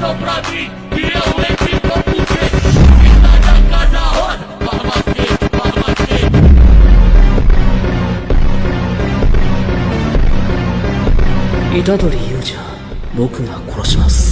atenção pra mim, que eu entrei como quem? Está da Casa Rosa, farmacê. 虎杖悠仁、僕が殺します。